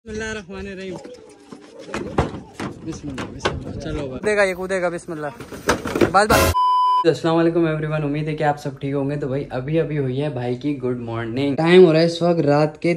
बिस्मिल्लाहिर्रहमानिर्रहीम। बिस्मिल्लाह। चलो कूदेगा ये कूदेगा। बिस्मिल्लाह। बस। अस्सलाम वालेकुम एवरीवन, उम्मीद है कि आप सब ठीक होंगे। तो भाई अभी हुई है भाई की गुड मॉर्निंग। टाइम हो रहा है इस वक्त रात के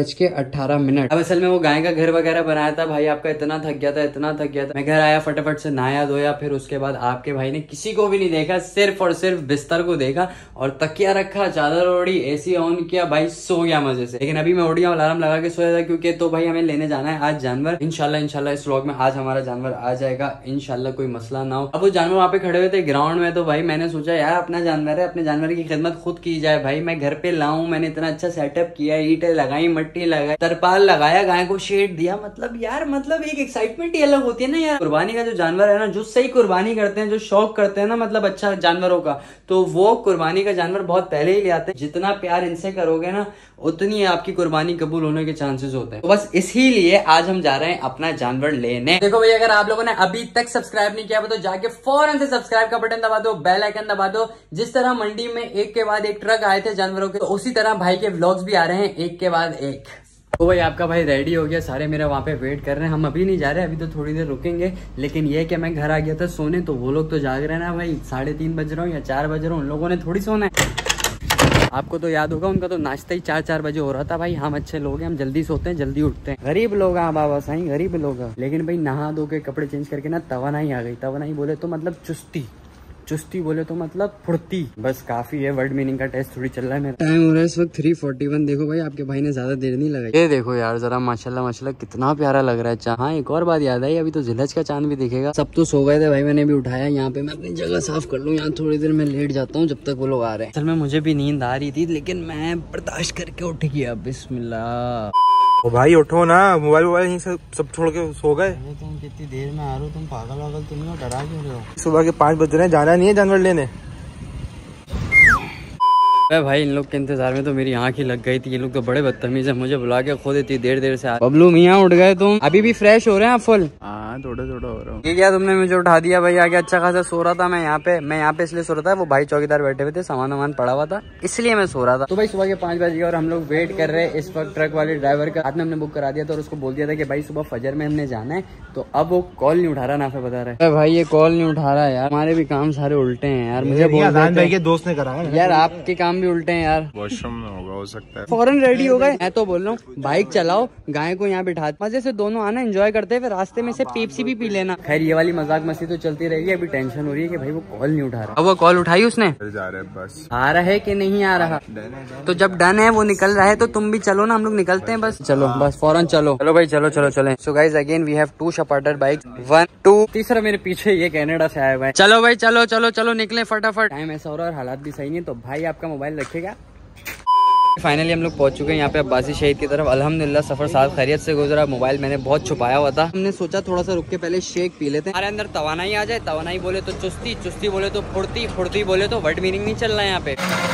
3:18। अब असल में वो गाय का घर वगैरह बनाया था भाई, आपका इतना थक गया था। मैं घर आया, फटाफट से नहाया धोया, फिर उसके बाद आपके भाई ने किसी को भी नहीं देखा, सिर्फ और सिर्फ बिस्तर को देखा और तकिया रखा, चादर ओढ़ी, एसी ऑन किया, भाई सो गया मजे से। लेकिन अभी मैं उठ गया, अलार्म लगा के सोया था क्योंकि तो भाई हमें लेने जाना है आज जानवर। इंशाल्लाह इस व्लॉग में आज हमारा जानवर आ जाएगा, इंशाल्लाह कोई मसला ना हो। अब वो जानवर वहाँ पे खड़े हुए थे ग्राउंड में, तो भाई मैंने सोचा यार अपना जानवर है, अपने जानवर की खिदमत खुद की जाए। भाई मैं घर पे लाऊं, मैंने इतना अच्छा सेटअप किया, ईंटें लगाई, मट्टी लगाई, तरपाल लगाया, गाय को शेड दिया। मतलब एक एक्साइटमेंट ही अलग होती है ना यार। कुर्बानी का जो जानवर है ना, जो सही कुर्बानी करते हैं, जो शौक करते हैं ना मतलब अच्छा जानवरों का, तो वो कुर्बानी का जानवर बहुत पहले ही ले आते हैं। जितना प्यार इनसे करोगे ना उतनी आपकी कुर्बानी कबूल होने के चांसेस होते हैं। तो बस इसीलिए आज हम जा रहे हैं अपना जानवर लेने। देखो भाई, अगर आप लोगों ने अभी तक सब्सक्राइब नहीं किया तो जाके फौरन से सब्सक्राइब का बटन दबा दो, बेल आइकन दबा दो। जिस तरह मंडी में एक के बाद एक ट्रक आए थे जानवरों के, तो उसी तरह भाई के व्लॉग्स भी आ रहे हैं एक के बाद एक। तो भाई आपका भाई रेडी हो गया, सारे मेरे वहाँ पे वेट कर रहे हैं। हम अभी नहीं जा रहे, अभी तो थोड़ी देर रुकेंगे। लेकिन ये कि मैं घर आ गया था सोने, तो वो लोग तो जाग रहे हैं ना भाई। 3:30 बज रहा हूँ या 4 बज रहा हूँ, उन लोगों ने थोड़ी सोना है। आपको तो याद होगा, उनका तो नाश्ता ही 4 बजे हो रहा था। भाई हम अच्छे लोग हैं, हम जल्दी सोते हैं, जल्दी उठते हैं। गरीब लोग हैं बाबा साईं, गरीब लोग हैं। लेकिन भाई नहा धो के कपड़े चेंज करके ना तवानाई आ गई। तवानाई बोले तो मतलब चुस्ती बोले तो मतलब फुर्ती। बस काफी है, वर्ड मीनिंग का टेस्ट थोड़ी चल रहा है मेरा। टाइम हो रहा है इस वक्त 3:41। देखो भाई आपके भाई ने ज्यादा देर नहीं लगाई। ये देखो यार जरा, माशाल्लाह कितना प्यारा लग रहा है चाँद। हाँ एक और बात याद आई, अभी तो जिलहज का चांद भी दिखेगा। सब तो सो गए थे भाई, मैंने भी उठाया। यहाँ पे मैं अपनी जगह साफ कर लूँ, यहाँ थोड़ी देर में लेट जाता हूँ जब तक वो लोग आ रहे हैं। असल में मुझे भी नींद आ रही थी, लेकिन मैं बर्दाश्त करके उठ गया। बिस्मिल्लाह। ओ भाई उठो ना, मोबाइल यहीं सब छोड़ के सो गए। तुम कितनी देर में आ रहे हो, तुम पागल वागल तो नहीं हो, डरा क्यों रहे हो? सुबह के 5 बज रहे हैं, जाना नहीं है जानवर लेने। भाई इन लोग के इंतजार में तो मेरी आंख ही लग गई थी। ये लोग तो बड़े बदतमीज है, मुझे बुला के खुद इतनी देर से आ। बबलू मियाँ उठ गए तुम? अभी भी फ्रेश हो रहे हैं फुल? हाँ थोड़ा हो रहा हूँ। ये क्या तुमने मुझे उठा दिया भाई? आगे अच्छा खासा सो रहा था मैं यहाँ पे इसलिए सो रहा था। वो भाई चौकीदार बैठे हुए थे, सामान पड़ा हुआ था, इसलिए मैं सो रहा था। तो भाई सुबह के 5 बज गए और हम लोग वेट कर रहे हैं इस वक्त ट्रक वाले ड्राइवर का। रात में हमने बुक करा दिया था और उसको बोल दिया था कि भाई सुबह फजर में हमने जाना है। तो अब वो कॉल नहीं उठा रहा, नाफे बता रहा है भाई ये कॉल नहीं उठा रहा यार। हमारे भी काम सारे उल्टे हैं यार। मुझे भाई के दोस्त ने कराया यार, आपके काम भी उल्टे हैं यार। वॉशरूम में होगा, हो सकता है। फौरन रेडी हो गए। मैं तो बोल रहा हूँ बाइक चलाओ, गाय को यहाँ बिठा मजे से दोनों आना, एंजॉय करते हैं, फिर रास्ते में से पेप्सी भी पी लेना। खैर ये वाली मजाक मस्ती तो चलती रहेगी। अभी टेंशन हो रही है कि भाई वो कॉल नहीं उठा रहा। अब वो कॉल उठाई उसने? जा रहे बस। आ रहा है कि नहीं आ रहा? तो जब डन है, वो निकल रहा है, तो तुम भी चलो ना, हम लोग निकलते हैं बस। चलो बस फौरन चलो भाई, चलो चले। So guys again we have 2 स्पार्टर बाइक, 1 2। तीसरा मेरे पीछे ये कनाडा से आया हुआ है। चलो भाई चलो निकले फटाफट। टाइम ऐसा हो रहा है और हालात भी सही नहीं, तो भाई आपका मोबाइल रखेगा। फाइनली हम लोग पहुंच चुके हैं यहाँ पे अब्बासी शहीद की तरफ। अल्हम्दुलिल्लाह सफर साथ खैरियत से गुजरा। मोबाइल मैंने बहुत छुपाया हुआ था। हमने सोचा थोड़ा सा रुक के पहले शेक पी लेते हैं। हमारे अंदर तवानाई आ जाए। तवानाई बोले तो चुस्ती बोले तो फुर्ती बोले तो वर्ड मीनिंग नहीं चल रहा है यहाँ पे।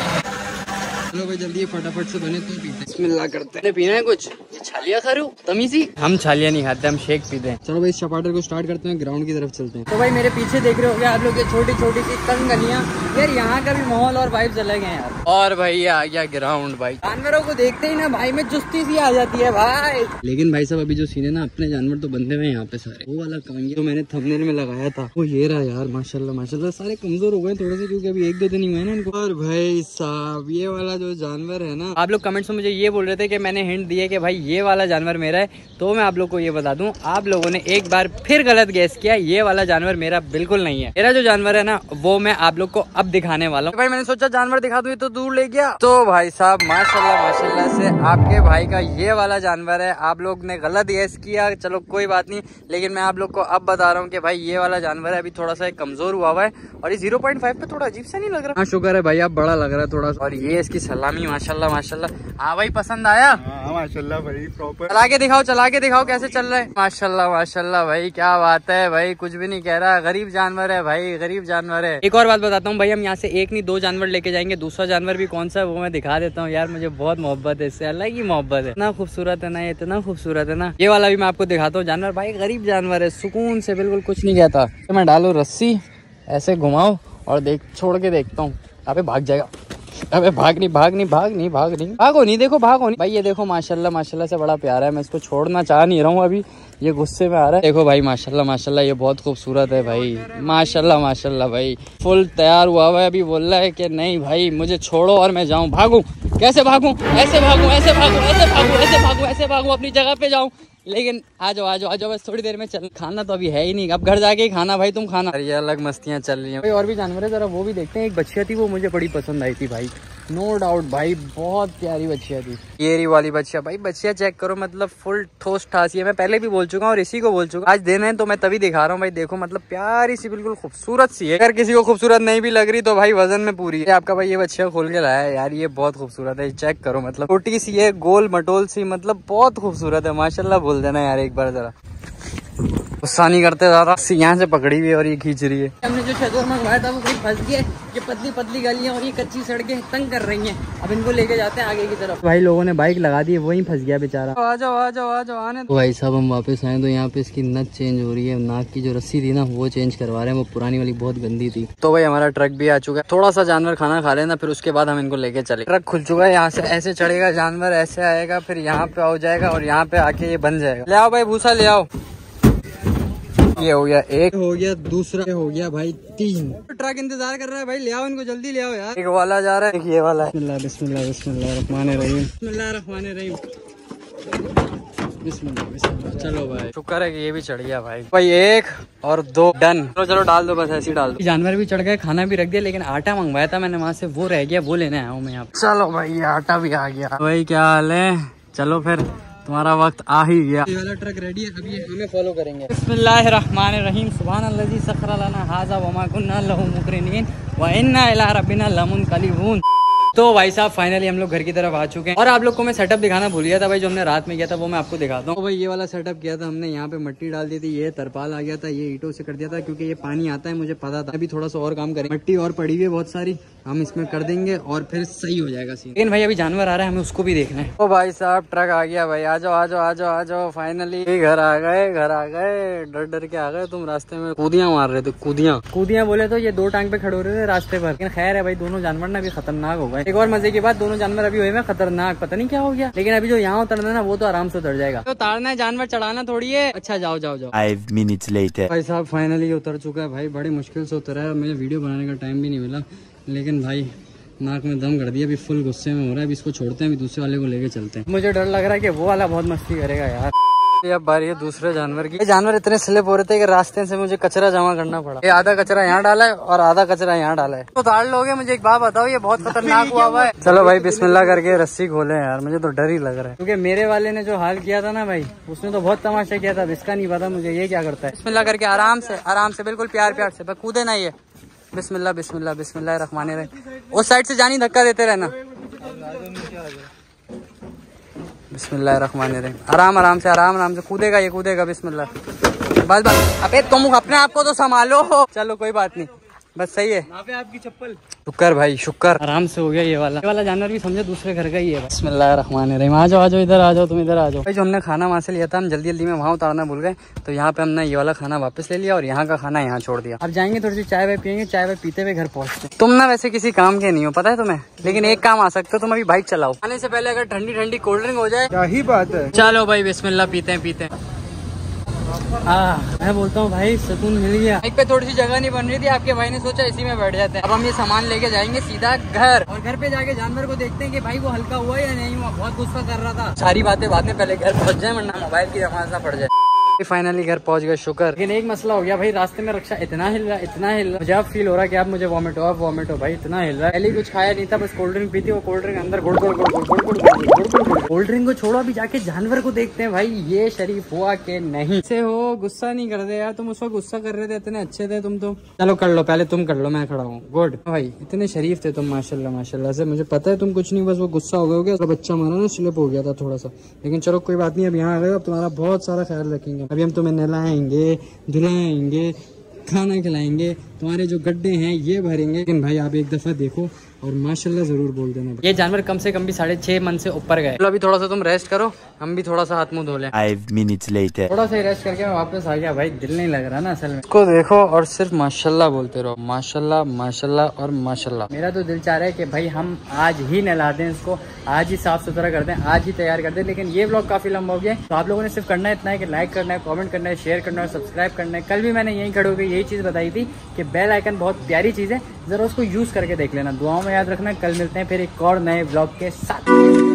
चलो भाई जल्दी फटाफट से बने तो पीते। बिस्मिल्लाह करते हैं। पीना है कुछ? छालिया खरू तमीजी? हम छालिया नहीं खाते, हम शेक पीते हैं। चलो भाई इस स्पार्टर को स्टार्ट करते हैं, ग्राउंड की तरफ चलते हैं। तो भाई मेरे पीछे देख रहे हो आप लोग, ये छोटी सी तंग गलियां। यार यहाँ का भी माहौल और वाइब्स अलग हैं यार। और भाई ये आ गया ग्राउंड। भाई जानवरों को देखते ही ना भाई में चुस्ती सी आ जाती है भाई। लेकिन भाई साहब अभी जो सीन है ना, अपने जानवर तो बंधे हुए यहाँ पे सारे। वो वाला काम जो मैंने थंबनेल में लगाया था वो ये रहा यार। माशाल्लाह सारे कमजोर हो गए थोड़े से, क्योंकि अभी 1-2 दिन ही हुए ना इनको। और भाई साहब ये वाला जो जानवर है ना, आप लोग कमेंट्स में मुझे ये बोल रहे थे कि मैंने हिंट दिए कि भाई ये वाला जानवर मेरा है। तो मैं आप लोग को ये बता दूं, आप लोगों ने एक बार फिर गलत गैस किया। ये वाला जानवर मेरा बिल्कुल नहीं है। मेरा जो जानवर है ना वो मैं आप लोग को अब दिखाने वाला हूँ। भाई मैंने सोचा जानवर दिखा दूं, तो दूर ले गया। तो भाई साहब माशाल्लाह से आपके भाई का ये वाला जानवर है। आप लोग ने गलत गैस किया, चलो कोई बात नहीं। लेकिन मैं आप लोग को अब बता रहा हूँ कि भाई ये वाला जानवर है। अभी थोड़ा सा कमजोर हुआ है और ये 0.5 पे थोड़ा अजीब सा नहीं लग रहा? हाँ शुक्र है भाई, अब बड़ा लग रहा है थोड़ा। और ये इसकी सलामी माशाल्लाह। हाँ भाई पसंद आया? माशाल्लाह भाई प्रॉपर। चला के दिखाओ कैसे चल रहा है। माशाल्लाह भाई क्या बात है भाई, कुछ भी नहीं कह रहा। गरीब जानवर है भाई, गरीब जानवर है। एक और बात बताता हूँ भाई, हम यहाँ से 1 नहीं 2 जानवर लेके जाएंगे। दूसरा जानवर भी कौन सा है वो मैं दिखा देता हूँ यार। मुझे बहुत मोहब्बत है इससे, अल्लाह की मोहब्बत है। इतना खूबसूरत है ना, इतना खूबसूरत है ना। ये वाला भी मैं आपको दिखाता हूँ जानवर। भाई गरीब जानवर है, सुकून से बिल्कुल कुछ नहीं कहता। मैं डालू रस्सी, ऐसे घुमाओ और छोड़ के देखता हूँ, यहाँ पे भाग जाएगा। अबे भाग नहीं भागो नहीं, देखो भागो नहीं भाई। ये देखो माशाल्लाह से बड़ा प्यारा है। मैं इसको छोड़ना चाह नहीं रहा हूँ, अभी ये गुस्से में आ रहा है। देखो भाई माशाल्लाह ये बहुत खूबसूरत है भाई। माशाल्लाह भाई फुल तैयार हुआ है। अभी बोल रहा है कि नहीं भाई मुझे छोड़ो और मैं जाऊँ। भागूं कैसे भागूं? ऐसे भागूं अपनी जगह पे जाऊँ। लेकिन आ जाओ बस थोड़ी देर में चल। खाना तो अभी है ही नहीं, अब घर जाके ही खाना भाई। तुम खाना। ये अलग मस्तियाँ चल रही हैं भाई। और भी जानवर है, जरा वो भी देखते हैं। एक बच्चियाँ थी वो मुझे बड़ी पसंद आई थी भाई, नो डाउट भाई, बहुत प्यारी बच्चियाँ थी। येरी वाली बच्चियाँ भाई, बच्चियाँ चेक करो, मतलब फुल ठोस ठासी है। मैं पहले भी बोल चुका हूँ और इसी को बोल चुका, आज दिन है तो मैं तभी दिखा रहा हूँ भाई। देखो मतलब प्यारी सी, बिल्कुल खूबसूरत सी है। अगर किसी को खूबसूरत नहीं भी लग रही तो भाई वजन में पूरी है। आपका भाई ये बच्चियाँ खोल के लाया है यार, ये बहुत खूबसूरत है। चेक करो मतलब छोटी सी है, गोल मटोल सी, मतलब बहुत खूबसूरत है। माशाल्लाह बोल देना यार एक बार जरा। गुस्सा नहीं करते ज़्यादा। यहाँ से पकड़ी हुई है और ये खींच रही है। हमने जो शजर मंगवाया था वो भाई फंस गया। ये पतली गलियां और ये कच्ची सड़कें तंग कर रही हैं। अब इनको लेके जाते हैं आगे की तरफ। भाई लोगों ने बाइक लगा दी, वहीं फंस गया बेचारा। आ जाओ आने। तो भाई साहब हम वापस आए तो यहाँ पे इसकी नथ चेंज हो रही है। नाक की जो रस्सी थी ना वो चेंज करवा रहे हैं, वो पुरानी वाली बहुत गंदी थी। तो भाई हमारा ट्रक भी आ चुका है। थोड़ा सा जानवर खाना खा लेना, फिर उसके बाद हम इनको लेके चले। ट्रक खुल चुका है, यहाँ से ऐसे चढ़ेगा जानवर, ऐसे आएगा, फिर यहाँ पे आ जाएगा और यहाँ पे आके ये बन जाएगा। ले आओ भाई भूसा ले आओ। ये हो गया एक, हो गया दूसरा, हो गया भाई 3। ट्रक इंतजार कर रहा है भाई, ले आओ इनको, जल्दी ले आओ यार। एक वाला जा रहा है, एक ये वाला है। बिस्मिल्लाह चलो भाई, शुक्र है कि ये भी चढ़ गया भाई 1 और 2 डन। चलो डाल दो, बस ऐसे ही डाल दो। जानवर भी चढ़ गए, खाना भी रख दिया, लेकिन आटा मंगवाया था मैंने वहाँ से, वो रह गया, वो लेने आया हूँ मैं यहाँ। चलो भाई ये आटा भी आ गया भाई। क्या हाल है? चलो फिर तुम्हारा वक्त आ ही गया। ये वाला ट्रक रेडी है, अभी हमें फॉलो करेंगे। बिस्मिल्लाहिर्रहमानिर्रहीम, सुब्हानल्लज़ी सख़्खरा लना हाज़ा वमा कुन्ना लहू मुक़रिनीन व इन्ना इला रब्बिना लमुनक़लिबून। तो भाई साहब फाइनली हम लोग घर की तरफ आ चुके हैं। और आप लोग को मैं सेटअप दिखाना भूल गया था भाई, जो हमने रात में किया था वो मैं आपको दिखाता हूँ। तो भाई ये वाला सेटअप किया था हमने, यहाँ पे मिट्टी डाल दी थी, ये तरपाल आ गया था, ये ईंटों से कर दिया था क्योंकि ये पानी आता है, मुझे पता था। अभी थोड़ा सा और काम करेंगे, मिट्टी और पड़ी हुई है बहुत सारी, हम इसमें कर देंगे और फिर सही हो जाएगा सीन। लेकिन भाई अभी जानवर आ रहा है, हमें उसको भी देखना है। तो भाई साहब ट्रक आ गया भाई, आ जाओ फाइनली घर आ गए। डर के आ गए। तुम रास्ते में कूदियां मार रहे थे, कूदियां बोले तो ये 2 टांग पे खड़े हो रहे थे रास्ते पर। लेकिन खैर है भाई, दोनों जानवर ना अभी खतरनाक हो गए। एक और मजे की बात, दोनों जानवर अभी हुए हैं खतरनाक, पता नहीं क्या हो गया। लेकिन अभी जो यहाँ उतरना है ना वो तो आराम से उतर जाएगा। तो उतारना है, जानवर चढ़ाना थोड़ी है। अच्छा जाओ 5 minutes later। भाई साहब फाइनली उतर चुका है भाई, बड़ी मुश्किल से उतरा है। मुझे वीडियो बनाने का टाइम भी नहीं मिला, लेकिन भाई नाक में दम कर दिया। अभी फुल गुस्से में हो रहा है। अभी इसको छोड़ते हैं, अभी दूसरे वाले को लेके चलते हैं। मुझे डर लग रहा है कि वो वाला बहुत मस्ती करेगा यार। अब बारी है दूसरे जानवर की। जानवर इतने स्लिप हो रहे थे कि रास्ते से मुझे कचरा जमा करना पड़ा। ये आधा कचरा यहाँ डाला है और आधा कचरा यहाँ डाला है। तो उतार लोगे? मुझे एक बात बताओ, ये बहुत खतरनाक हुआ है। चलो भाई बिस्मिल्लाह करके रस्सी खोले यार, मुझे तो डर ही लग रहा है क्योंकि मेरे वाले ने जो हाल किया था ना भाई, उसने तो बहुत तमाशा किया था। इसका नहीं पता मुझे ये क्या करता है। बिस्मिल्लाह करके आराम से बिल्कुल प्यार से कूदे ना। ये बिस्मिल्लाह रहमानिर्रहीम। उस साइड से जानी, धक्का देते रहना। बिस्मिल्लाहिर्रहमानिर्रहीम। आराम से कूदेगा, ये कूदेगा। बिस्मिल्लाह। बस अबे तुम अपने आप को तो संभालो। चलो कोई बात नहीं, बस सही है। पे आपकी चप्पल। शुक्र भाई शुक्र, आराम से हो गया। ये वाला जानवर भी समझे दूसरे घर का ही है। बिस्मिल्लाहिर्रहमानिर्रहीम। आ जाओ इधर आ जाओ, तुम इधर आ जाओ भाई। जो हमने खाना वहाँ से लिया था, हम जल्दी में वहाँ उतारना भूल गए, तो यहाँ पे हमने ये वाला खाना वापस ले लिया और यहाँ का खाना यहाँ छोड़ दिया। अब जाएंगे थोड़ी सी चाय वाय पियेंगे, चाय वाय पीते हुए घर पहुँचते। तुम ना वैसे किसी काम के नहीं हो, पता है तुम्हें, लेकिन एक काम आ सकते हो, तुम अभी बाइक चलाओ। आने से पहले अगर ठंडी कोल्ड ड्रिंक हो जाए, क्या ही बात है। चलो भाई बिस्मिल्लाह, पीते हैं। मैं बोलता हूँ भाई सुकून मिल गया। बाइक पे थोड़ी सी जगह नहीं बन रही थी, आपके भाई ने सोचा इसी में बैठ जाते हैं। अब हम ये सामान लेके जाएंगे सीधा घर, और घर पे जाके जानवर को देखते हैं कि भाई वो हल्का हुआ या नहीं हुआ। बहुत गुस्सा कर रहा था। सारी बातें बाद में, पहले घर पहुँच जाए वरना मोबाइल की नमाज ना पड़ जाए। फाइनली घर पहुंच गए, शुक्र। लेकिन एक मसला हो गया भाई, रास्ते में रक्षा इतना हिल रहा, मुझे अब फील हो रहा है कि अब मुझे वॉमिट हो भाई, इतना हिल रहा है। पहले कुछ खाया नहीं था, बस कोल्ड ड्रिंक पीती, वो कोल्ड ड्रिंक अंदर गुड़। कोल्ड ड्रिंक को छोड़ो, अभी जाके जानवर को देखते हैं भाई ये शरीफ हुआ कि नहीं। से हो गुस्सा नहीं कर दे यार, तुम उसको गुस्सा कर रहे थे, इतने अच्छे थे तुम तो। चलो कर लो, पहले तुम कर लो, मैं खड़ा हूँ। गुड भाई, इतने शरीफ थे तुम माशाल्लाह से। मुझे पता है तुम कुछ नहीं, बस वो गुस्सा हो गया, बच्चा मारा ना, स्लिप हो गया था थोड़ा सा। लेकिन चलो कोई बात नहीं, अब यहाँ आ गए, अब तुम्हारा बहुत सारा ख्याल रखेंगे। अभी हम तुम्हें नहलाएंगे, धुलाएंगे, खाना खिलाएंगे, तुम्हारे जो गड्ढे हैं ये भरेंगे। लेकिन भाई आप एक दफा देखो, और माशाल्लाह जरूर बोल देना। ये जानवर कम से कम भी 6.5 मन से ऊपर गए। चलो अभी थोड़ा सा तुम रेस्ट करो, हम भी थोड़ा सा हाथ मुंह धो लें। 5 minutes later. थोड़ा सा रेस्ट करके मैं वापस आ गया। भाई दिल नहीं लग रहा ना असल में। इसको देखो और सिर्फ माशाल्लाह बोलते रहो, माशाल्लाह माशाल्लाह और माशाल्लाह। मेरा तो दिल चाह रहा है कि भाई हम आज ही नहला दें इसको, आज ही साफ सुथरा कर दें, आज ही तैयार कर दें। लेकिन ये व्लॉग काफी लंबा हो गया, तो आप लोगों ने सिर्फ करना है इतना है कि लाइक करना है, कमेंट करना है, शेयर करना है, सब्सक्राइब करना है। कल भी मैंने यही खड़े होकर यही चीज बताई थी कि बेल आइकन बहुत प्यारी चीज है, जरा उसको यूज करके देख लेना। दुआओं में याद रखना। कल मिलते हैं फिर एक और नए व्लॉग के साथ।